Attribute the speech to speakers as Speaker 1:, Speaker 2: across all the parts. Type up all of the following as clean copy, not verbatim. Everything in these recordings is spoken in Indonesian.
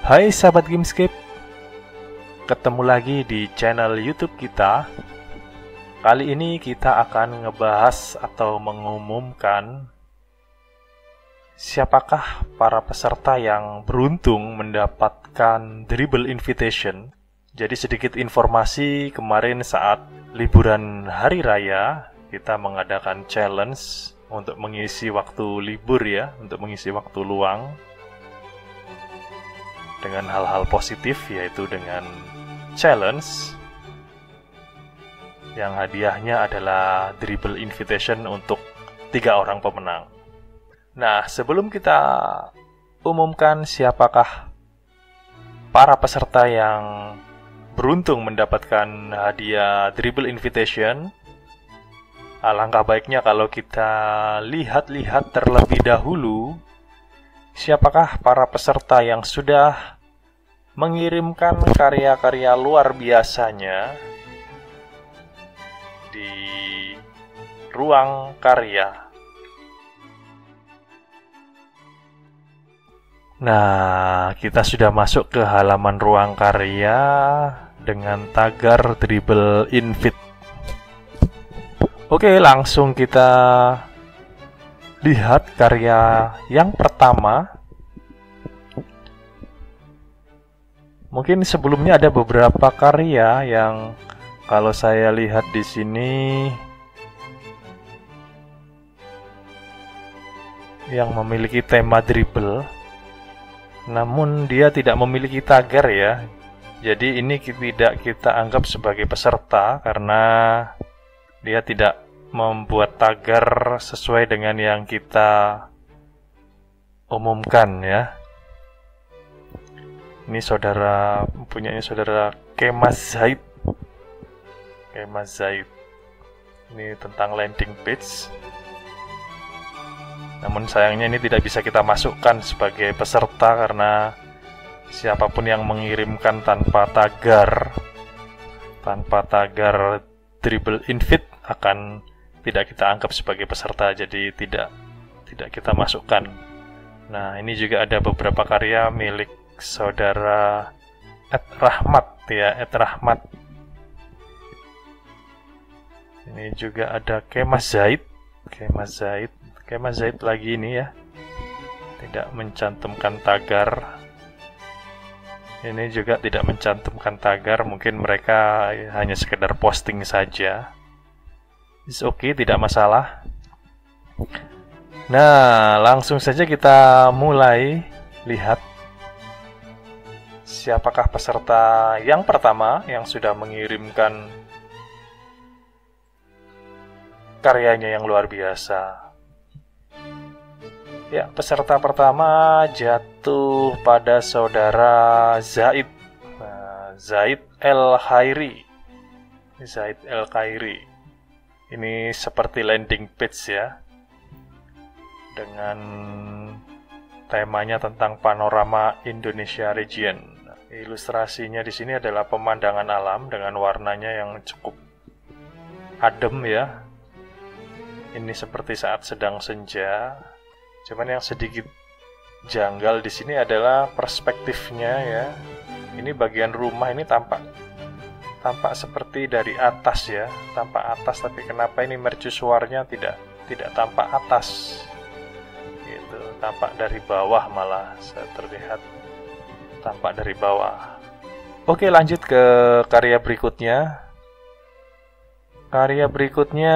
Speaker 1: Hai sahabat Gamescape, ketemu lagi di channel YouTube kita. Kali ini kita akan ngebahas atau mengumumkan siapakah para peserta yang beruntung mendapatkan Dribble Invitation. Jadi sedikit informasi, kemarin saat liburan hari raya kita mengadakan challenge untuk mengisi waktu libur ya, untuk mengisi waktu luang dengan hal-hal positif, yaitu dengan challenge yang hadiahnya adalah Dribble Invitation untuk 3 orang pemenang. Nah, sebelum kita umumkan siapakah para peserta yang beruntung mendapatkan hadiah Dribble Invitation, alangkah baiknya kalau kita lihat-lihat terlebih dahulu siapakah para peserta yang sudah mengirimkan karya-karya luar biasanya di ruang karya. Nah, kita sudah masuk ke halaman ruang karya dengan tagar Dribble Invite. Oke, langsung kita lihat karya yang pertama. Mungkin sebelumnya ada beberapa karya yang kalau saya lihat di sini yang memiliki tema dribble, namun dia tidak memiliki tagar ya. Jadi ini tidak kita anggap sebagai peserta karena dia tidak membuat tagar sesuai dengan yang kita umumkan ya. Ini punyanya saudara Kemas Zaid. Ini tentang landing page. Namun sayangnya ini tidak bisa kita masukkan sebagai peserta karena siapapun yang mengirimkan tanpa tagar Dribble Invite akan tidak kita anggap sebagai peserta, jadi tidak kita masukkan. Nah, ini juga ada beberapa karya milik saudara @rahmat ya, @rahmat. Ini juga ada Kemas Zaid lagi ini ya, tidak mencantumkan tagar. Ini juga tidak mencantumkan tagar, mungkin mereka hanya sekedar posting saja. It's okay, tidak masalah. Nah, langsung saja kita mulai lihat siapakah peserta yang pertama yang sudah mengirimkan karyanya yang luar biasa. Ya, peserta pertama jatuh pada saudara Zaid. Zaid El Khairi. Ini seperti landing page ya, dengan temanya tentang panorama Indonesia region. Ilustrasinya di sini adalah pemandangan alam dengan warnanya yang cukup adem ya. Ini seperti saat sedang senja. Cuman yang sedikit janggal di sini adalah perspektifnya ya. Ini bagian rumah ini tampak seperti dari atas ya, tampak atas, tapi kenapa ini mercusuarnya tidak tampak atas? Gitu, tampak dari bawah malah, saya terlihat tampak dari bawah. Oke, lanjut ke karya berikutnya. Karya berikutnya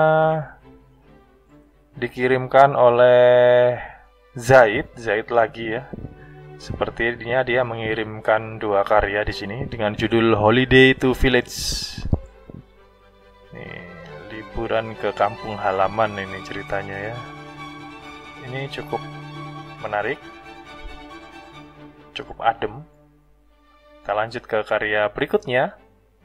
Speaker 1: dikirimkan oleh Zaid lagi ya. Sepertinya dia mengirimkan 2 karya di sini dengan judul Holiday to Village. Nih, liburan ke kampung halaman ini ceritanya ya. Ini cukup menarik, cukup adem. Kita lanjut ke karya berikutnya.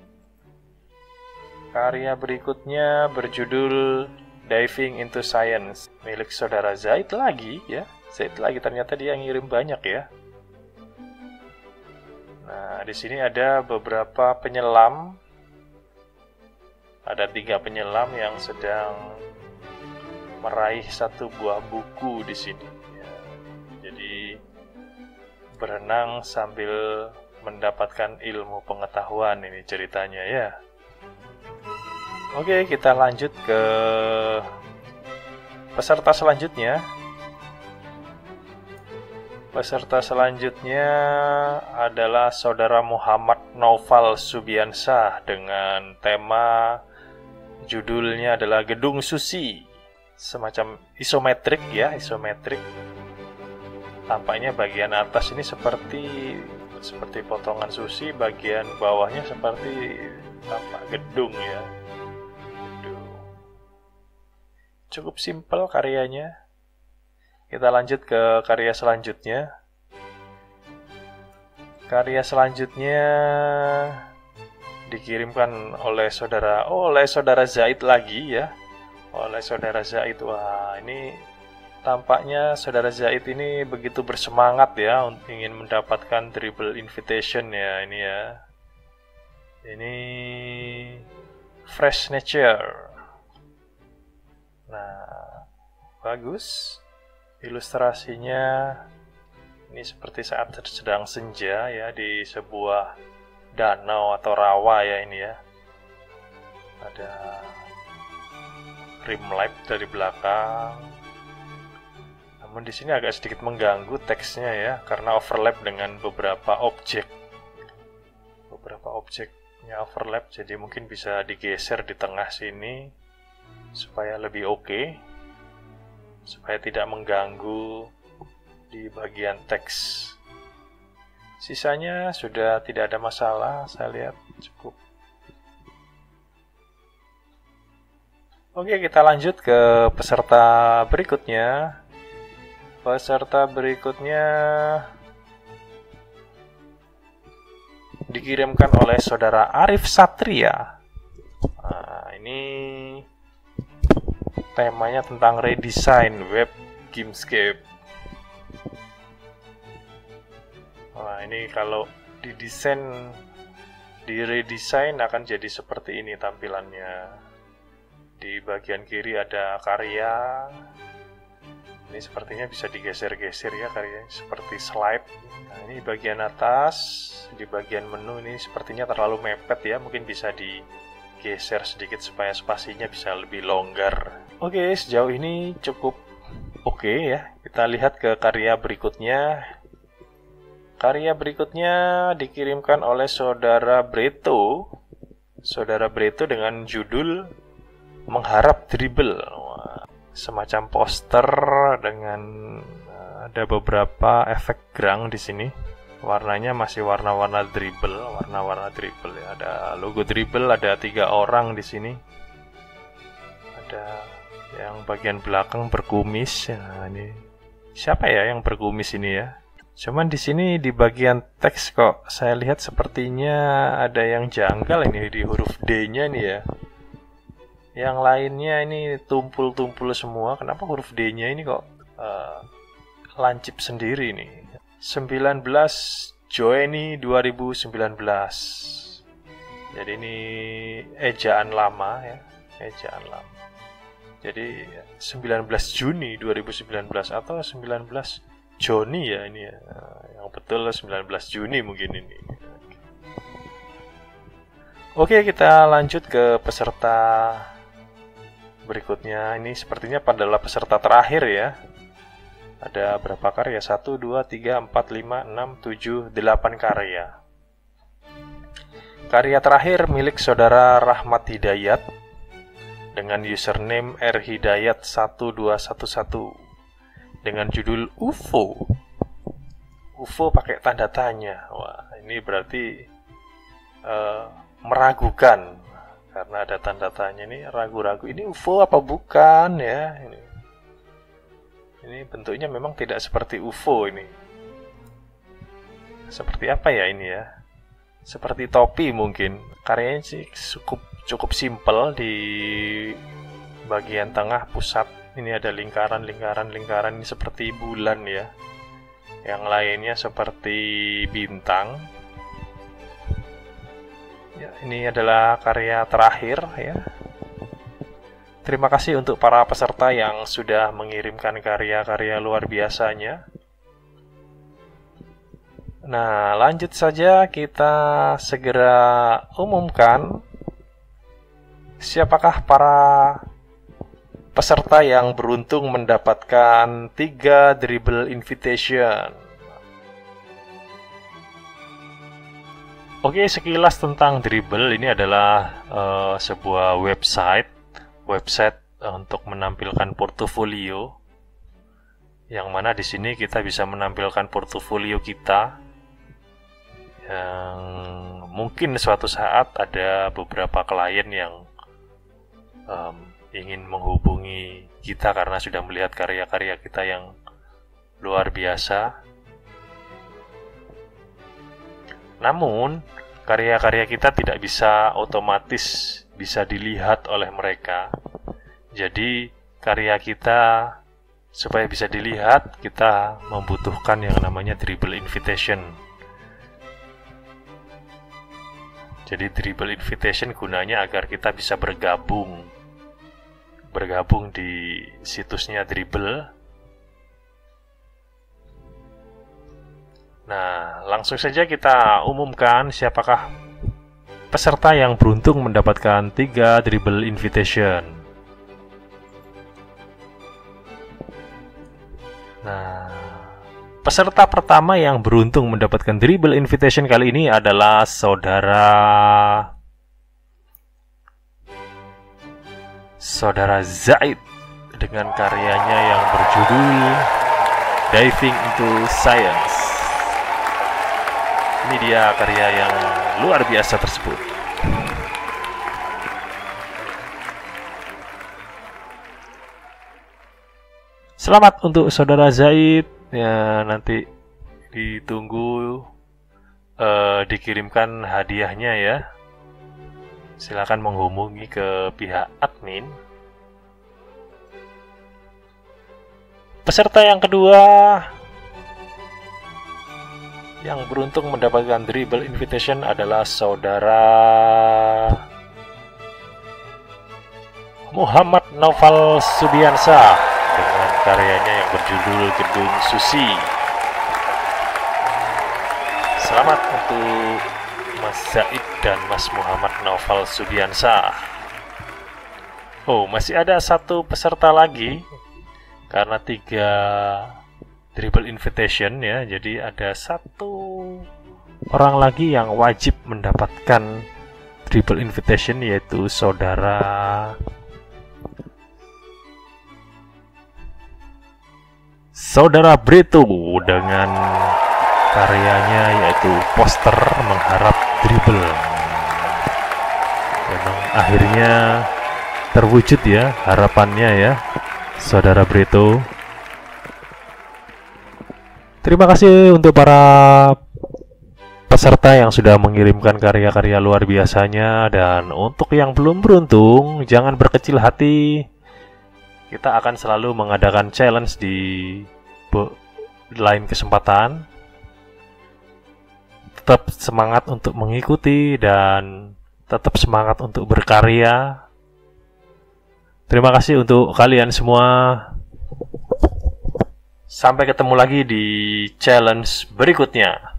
Speaker 1: Karya berikutnya berjudul Diving into Science, milik saudara Zaid lagi ya. Zaid lagi, ternyata dia ngirim banyak ya. Nah, di sini ada beberapa penyelam. Ada 3 penyelam yang sedang meraih 1 buah buku di sini. Ya. Jadi berenang sambil mendapatkan ilmu pengetahuan, ini ceritanya ya. Oke, kita lanjut ke peserta selanjutnya. Peserta selanjutnya adalah Saudara Muhammad Naufal Subiansah dengan tema judulnya adalah Gedung Susi. Semacam isometrik ya, isometrik. Tampaknya bagian atas ini seperti potongan sushi, bagian bawahnya seperti tampak gedung ya. Cukup simpel karyanya. Kita lanjut ke karya selanjutnya. Karya selanjutnya dikirimkan oleh saudara Zaid lagi ya. Oleh saudara Zaid. Wah, ini tampaknya saudara Zaid ini begitu bersemangat ya ingin mendapatkan dribble invitation ya ini ya. Ini Fresh Nature. Nah, bagus. Ilustrasinya ini seperti saat sedang senja ya di sebuah danau atau rawa ya ini ya. Ada rim light dari belakang. Namun di sini agak sedikit mengganggu teksnya ya karena overlap dengan beberapa objek. Beberapa objeknya overlap, jadi mungkin bisa digeser di tengah sini supaya lebih oke. Supaya tidak mengganggu di bagian teks. Sisanya sudah tidak ada masalah, saya lihat cukup. Oke, kita lanjut ke peserta berikutnya. Peserta berikutnya dikirimkan oleh saudara Arif Satria. Nah, ini temanya tentang redesign web Gamescape. Nah, ini kalau redesign akan jadi seperti ini tampilannya. Di bagian kiri ada karya. Ini sepertinya bisa digeser-geser ya karyanya, seperti slide. Nah, ini bagian atas, di bagian menu ini sepertinya terlalu mepet ya, mungkin bisa digeser sedikit supaya spasinya bisa lebih longgar. Oke, sejauh ini cukup oke ya. Kita lihat ke karya berikutnya. Karya berikutnya dikirimkan oleh saudara Breto. Saudara Breto dengan judul Mengharap Dribble. Wah, semacam poster dengan ada beberapa efek gerang di sini. Warnanya masih warna-warna dribble ya. Ada logo dribble, ada 3 orang di sini. Ada yang bagian belakang berkumis. Nah, ini siapa ya yang berkumis ini ya? Cuman di sini di bagian teks kok saya lihat sepertinya ada yang janggal ini di huruf D-nya nih ya. Yang lainnya ini tumpul-tumpul semua. Kenapa huruf D-nya ini kok lancip sendiri nih? 19 Joeni 2019. Jadi ini ejaan lama ya, ejaan lama. Jadi 19 Juni 2019 atau 19 Joni ya ini ya. Yang betul 19 Juni mungkin ini. Oke, kita lanjut ke peserta berikutnya. Ini sepertinya adalah peserta terakhir ya. Ada berapa karya? 1, 2, 3, 4, 5, 6, 7, 8 karya. Karya terakhir milik saudara Rahmat Hidayat dengan username rhidayat1211 dengan judul UFO. UFO pakai tanda tanya. Wah, ini berarti meragukan karena ada tanda tanya ini, ragu-ragu ini UFO apa bukan ya ini. Ini bentuknya memang tidak seperti UFO ini. Seperti apa ya ini ya? Seperti topi mungkin. Karyanya sih cukup simpel. Di bagian tengah pusat ini ada lingkaran ini seperti bulan ya. Yang lainnya seperti bintang. Ya, ini adalah karya terakhir ya. Terima kasih untuk para peserta yang sudah mengirimkan karya-karya luar biasanya. Nah, lanjut saja kita segera umumkan siapakah para peserta yang beruntung mendapatkan 3 dribble invitation. Oke, sekilas tentang dribble. Ini adalah sebuah website untuk menampilkan portofolio, yang mana di sini kita bisa menampilkan portofolio kita yang mungkin suatu saat ada beberapa klien yang ingin menghubungi kita karena sudah melihat karya-karya kita yang luar biasa. Namun, karya-karya kita tidak bisa otomatis bisa dilihat oleh mereka. Jadi, karya kita supaya bisa dilihat, kita membutuhkan yang namanya dribble invitation. Jadi, dribble invitation gunanya agar kita bisa bergabung di situsnya Dribble. Nah, langsung saja kita umumkan siapakah peserta yang beruntung mendapatkan 3 dribble invitation. Nah, peserta pertama yang beruntung mendapatkan dribble invitation kali ini adalah Saudara Zaid dengan karyanya yang berjudul Diving into Science. Ini dia karya yang luar biasa tersebut. Selamat untuk Saudara Zaid. Ya, nanti ditunggu dikirimkan hadiahnya ya. Silakan menghubungi ke pihak admin. Peserta yang kedua yang beruntung mendapatkan dribble invitation adalah Saudara Muhammad Naufal Subiansyah dengan karyanya yang berjudul Gedung Susi. Selamat untuk Mas Zaid dan Mas Muhammad Naufal Subiansyah. Oh, masih ada satu peserta lagi karena 3 dribble invitation ya, jadi ada satu orang lagi yang wajib mendapatkan dribble invitation, yaitu Saudara Brito dengan karyanya yaitu poster mengharap dribble. Memang akhirnya terwujud ya harapannya ya, Saudara Brito. Terima kasih untuk para peserta yang sudah mengirimkan karya-karya luar biasanya. Dan untuk yang belum beruntung, jangan berkecil hati. Kita akan selalu mengadakan challenge di lain kesempatan. Tetap semangat untuk mengikuti dan tetap semangat untuk berkarya. Terima kasih untuk kalian semua. Sampai ketemu lagi di challenge berikutnya.